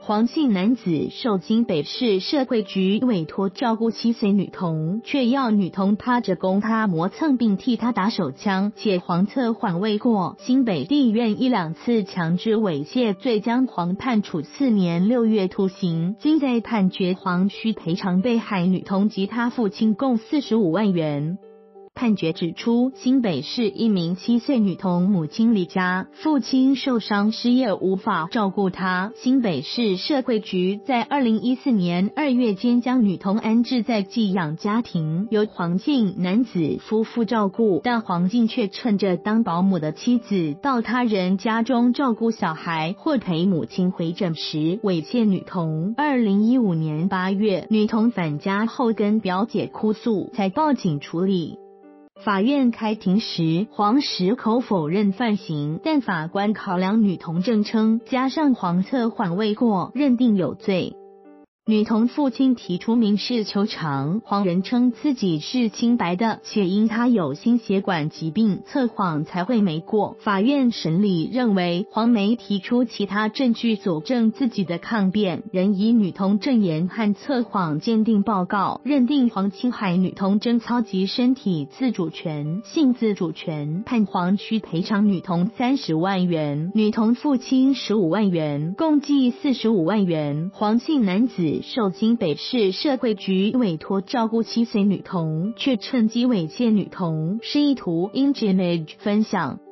黄姓男子受经北市社会局委托照顾7岁女童，却要女童趴着供他磨蹭并替他打手枪，且黄测缓未过，新北地院1、2次强制猥亵罪，将黄判处4年6月徒刑。经在判决，黄需赔偿被害女童及他父亲共45万元。判决指出，新北市一名7岁女童母亲离家，父亲受伤失业，无法照顾她。新北市社会局在2014年2月间将女童安置在寄养家庭，由黄姓男子夫妇照顾，但黄姓却趁着当保姆的妻子到他人家中照顾小孩，或陪母亲回诊时猥亵女童。2015年8月，女童返家后跟表姐哭诉，才报警处理。法院开庭时，黄矢口否认犯行，但法官考量女童证称，加上黄测缓未过，认定有罪。女童父亲提出民事求偿，黄人称自己是清白的，且因他有心血管疾病，测谎才会没过。法院审理认为，黄没提出其他证据佐证自己的抗辩，仍以女童证言和测谎鉴定报告，认定黄侵害女童贞操及身体自主权、性自主权，判黄需赔偿女童30万元，女童父亲15万元，共计45万元。黄姓男子受经北市社会局委托照顾7岁女童，却趁机猥亵女童，示意图 image 分享。